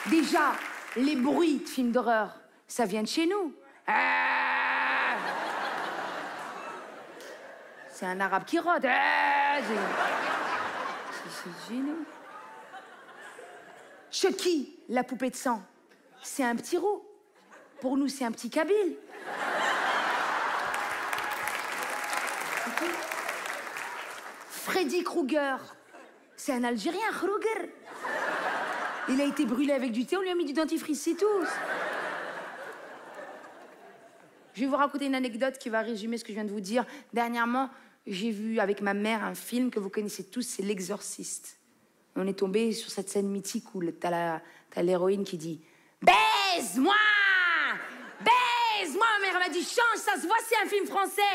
Déjà, les bruits de films d'horreur, ça vient de chez nous. C'est un arabe qui rôde. C'est chez nous. Chucky, la poupée de sang, c'est un petit roux. Pour nous, c'est un petit kabyle. Freddy Krueger, c'est un Algérien, Krueger. Il a été brûlé avec du thé, on lui a mis du dentifrice, c'est tout. Je vais vous raconter une anecdote qui va résumer ce que je viens de vous dire. Dernièrement, j'ai vu avec ma mère un film que vous connaissez tous, c'est L'Exorciste. On est tombé sur cette scène mythique où t'as l'héroïne qui dit « Baise-moi! Baise-moi !» Ma mère m'a dit « Change, ça se voit, c'est un film français !»